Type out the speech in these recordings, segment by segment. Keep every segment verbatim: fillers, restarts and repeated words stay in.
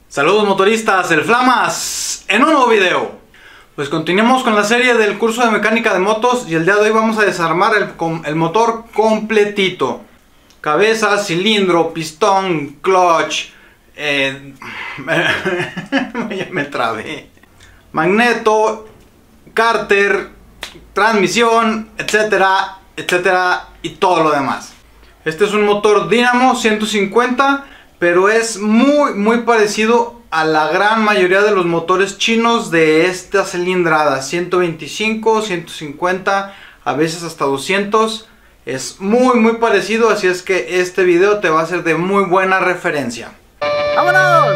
Saludos motoristas, el Flamas, en un nuevo video. Pues continuamos con la serie del curso de mecánica de motos y el día de hoy vamos a desarmar el, el motor completito. Cabeza, cilindro, pistón, clutch, eh, ya me trabé. Magneto, cárter, transmisión, etcétera, etcétera y todo lo demás. Este es un motor Dynamo ciento cincuenta, pero es muy muy parecido a la gran mayoría de los motores chinos de esta cilindrada, ciento veinticinco, ciento cincuenta, a veces hasta doscientos. Es muy muy parecido, así es que este video te va a ser de muy buena referencia. ¡Vámonos!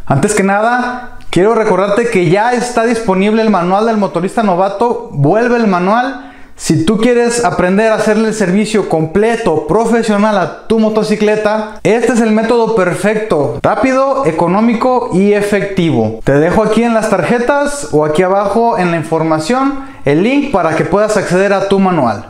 Antes que nada, quiero recordarte que ya está disponible el manual del motorista novato. Vuelve el manual. Si tú quieres aprender a hacerle el servicio completo, profesional a tu motocicleta, este es el método perfecto, rápido, económico y efectivo. Te dejo aquí en las tarjetas o aquí abajo en la información el link para que puedas acceder a tu manual.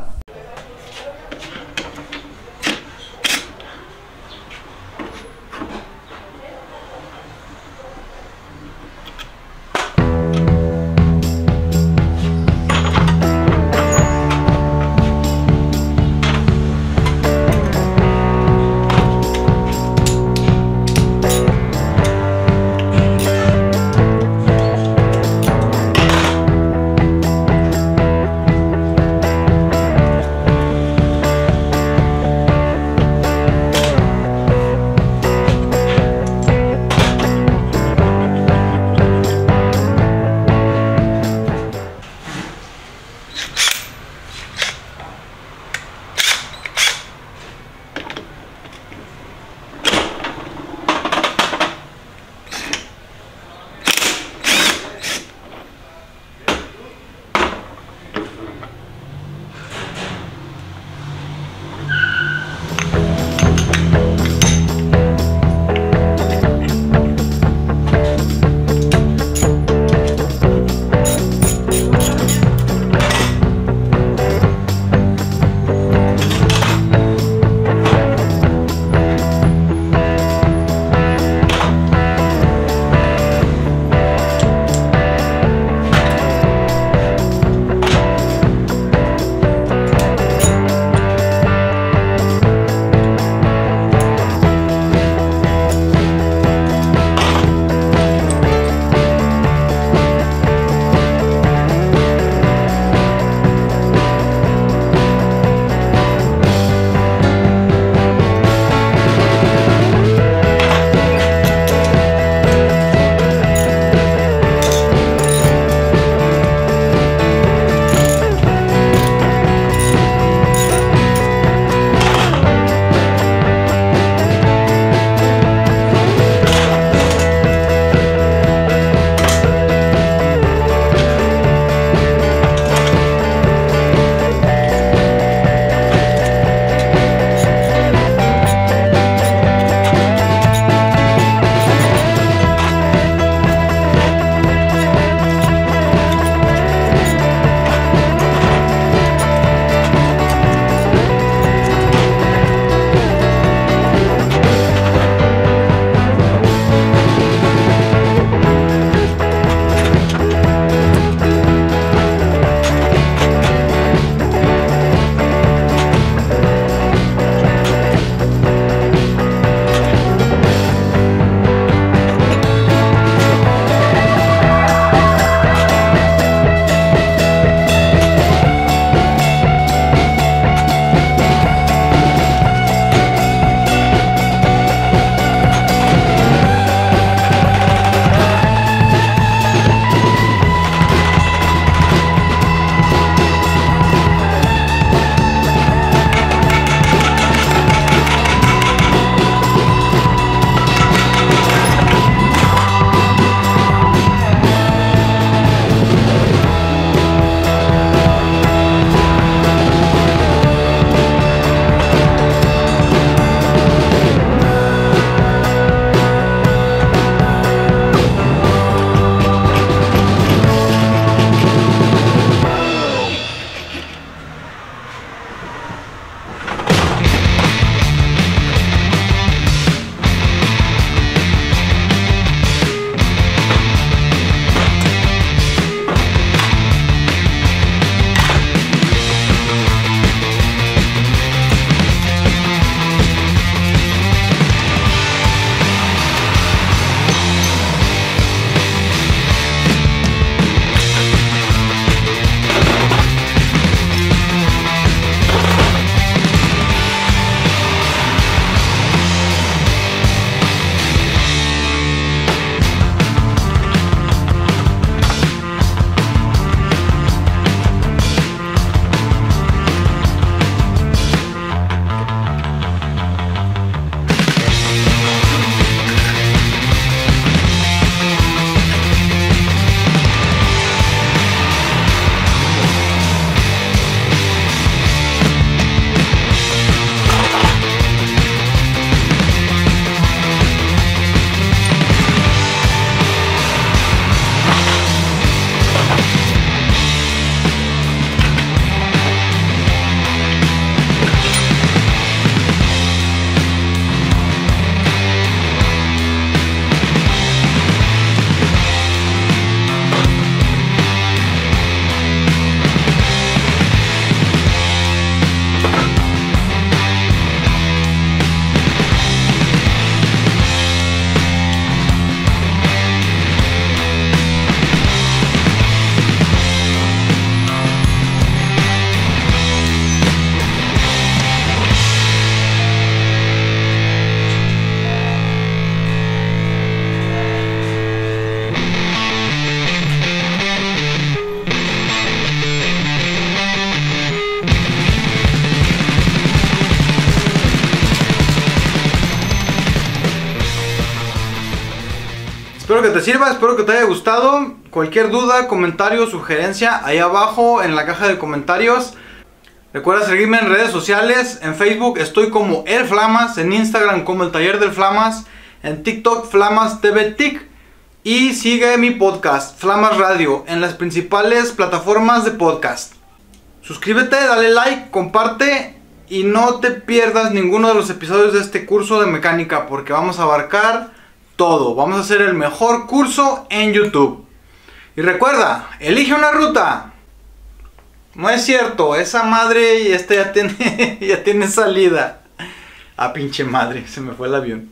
te sirva, espero que te haya gustado. Cualquier duda, comentario, sugerencia, ahí abajo en la caja de comentarios. Recuerda seguirme en redes sociales. En Facebook estoy como El Flamas, en Instagram como El Taller del Flamas, en TikTok Flamas T V Tic. Y sigue mi podcast Flamas Radio en las principales plataformas de podcast. Suscríbete, dale like, comparte y no te pierdas ninguno de los episodios de este curso de mecánica, porque vamos a abarcar todo. Vamos a hacer el mejor curso en YouTube. Y recuerda, elige una ruta. No es cierto, esa madre y esta ya tiene, ya tiene salida. Ah, pinche madre, se me fue el avión.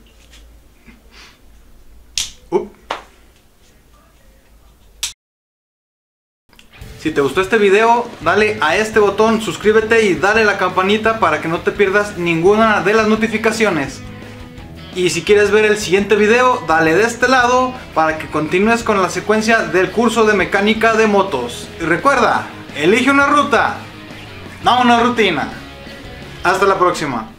Uh. Si te gustó este video, dale a este botón, suscríbete y dale a la campanita para que no te pierdas ninguna de las notificaciones. Y si quieres ver el siguiente video, dale de este lado para que continúes con la secuencia del curso de mecánica de motos. Y recuerda, elige una ruta, no una rutina. Hasta la próxima.